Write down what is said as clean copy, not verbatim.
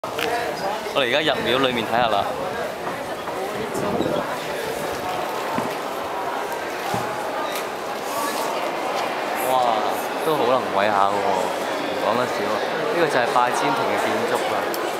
我哋而家入廟裏面睇下啦。哇，都好能偉下喎，唔講得少。呢個就係拜占庭嘅建築啦。